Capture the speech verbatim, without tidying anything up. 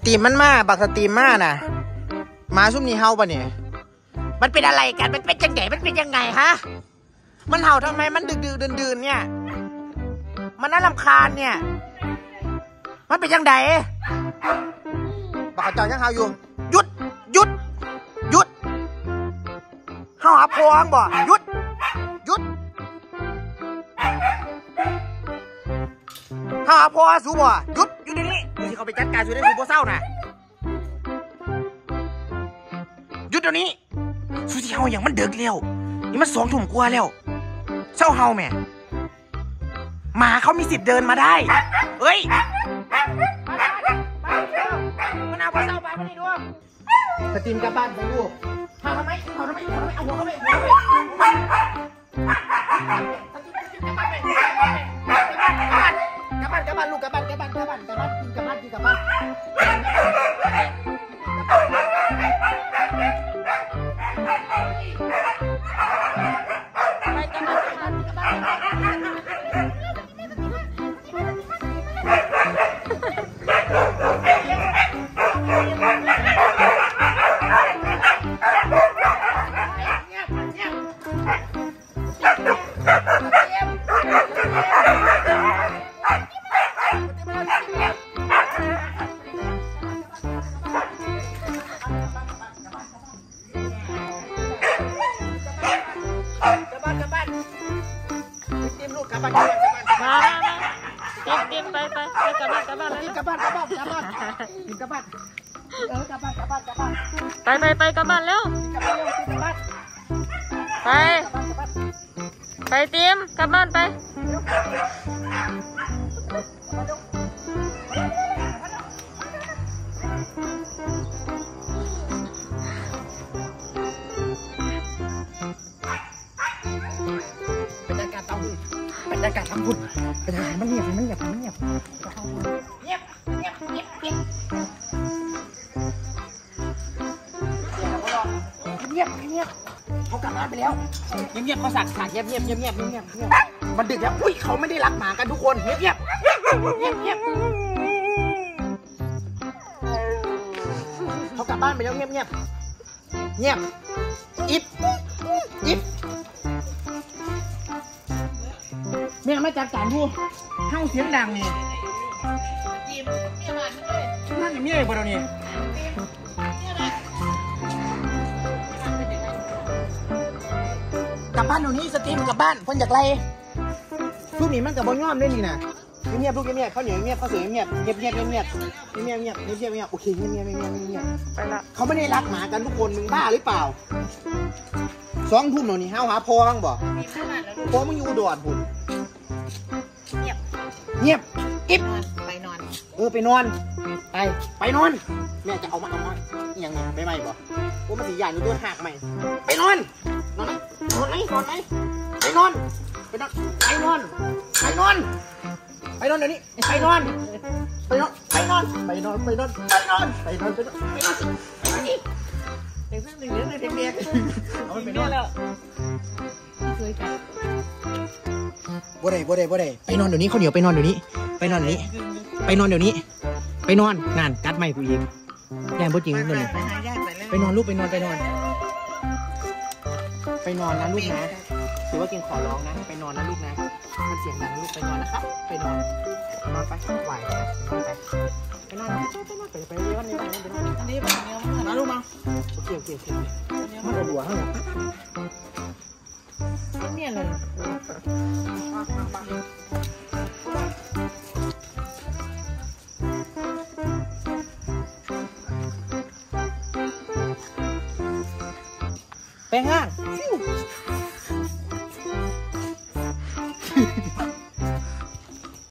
ตรีมมันมาบักสตรีมมาน่ะมาซุ่มนี่เฮาปะเนี่ยมันเป็นอะไรกันมันเป็นยังไงมันเป็นยังไงฮะมันเห่าทำไมมันดึกดึกดื่นดื่นเนี่ยมันน่ารำคาญเนี่ยมันเป็นยังไงบักจอยยังเห่าอยู่หยุดหยุดหยุดเห่าหาพวงบ่หยุดหยุดเห่าหาพวงสูบ่หยุดอยู่นี่ที่เขาไปจัดการสูได้สูบ่เศร้านะหยุดเดี๋ยวนี้สูที่เห่าอย่างมันเดือดเร็วนี่มันสองทุ่มกว่าแล้วเศร้าเห่าแม่หมาเขามีสิทธิ์เดินมาได้เฮ้ยมันเอาไปเศร้าไปมาดิดูสตรีมกลับบ้านไปดูเห่าทำไมเห่าทำไมเห่าทำไมเอาหัวเข้าไปหัวเข้าไปกลับบ้านกลับบ้านลูกกลับบ้านกลับบ้านกลับบ้านกลับบ้านกินกลับบ้านกินกลับบ้านไปไปไปกลับบ้านแล้วไปไปเตรียมกลับบ้านไปบรรยากาศทำบุญบรรยากาศทำบุญบรรยากาศมันเงียบมันเงียบมันเงียบเงียบเงียบเงียบเงียบเงียบเงียบเขากลับบ้านไปแล้วเงียบเงียบเขาสั่งสั่งเงียบเงียบเงียบเงียบเงียบเงียบมันดึกแล้วอุ้ยเขาไม่ได้รักหมากันทุกคนเงียบเงียบเงียบเงียบเขากลับบ้านไปแล้วเงียบเงียบเงียบอิบอิบแม่มาจัดการดูห้างเสียงดังนี่นั่นอย่างนี้เลยพอเราเนี่ยกลับบ้านตรงนี้สตรีมกลับบ้านคนอยากไรลูกหนีมันกับบอลย่อมได้นี่นะเงียบลูกเงียบเขาเหนียวเงียบเขาเสือเงียบเงียบเงียบเงียบเงียบเงียบเงียบเงียบเงียบเงียบโอเคเงียบเงียบเงียบเงียบไปละเขาไม่ได้รักหมากันทุกคนมึงบ้าหรือเปล่าสองทุ่มหน่อยนี่ห้าวหาพอบ้างบ่พอมึงอยู่ดอดหุ่นเงียบเงียบอิบไปนอนเออไปนอนไปไปนอนแม่จะเอามาเอามาอย่างนี้ไปไหมบ่ว่ามันสีใหญ่อยู่ตัวหักไหมไปนอนนอนนอนไหมนอนไหมไปนอนไปนอนไปนอนไปนอนไปนอนเดี๋ยวนี้ไปนอนไปนอนไปนอนไปนอนไปนอนไปนอนไปนอนไปนอนไปนอนไปนอนนี่เด็กเด็กเด็กเด็กเด็กเอาไปนอนแล้วเคยกันบ่ได้บ่ได้บ่ได้ไปนอนเดี๋ยวนี้เขาเหนียวไปนอนเดี๋ยวนี้ไปนอนเดี๋ยวนี้ไปนอนเดี๋ยวนี้ไปนอนงานกัดไม่กูอีกแย่บ่จริงเลยไปนอนลูกไปนอนไปนอนไปนอนนะลูกนะถือว่ากินขอร้องนะไปนอนนะลูกนะมันเสียงดังลูกไปนอนนะครับไปนอนนอนไปไหวไปนอนไปไปไปเรียนนี่ไปไปนอนอันนี้แบบเนี้ยมาลูกมาโอเคโอเคโอเคมันจะหัวเหรอเนี่ยเลยไปห้าง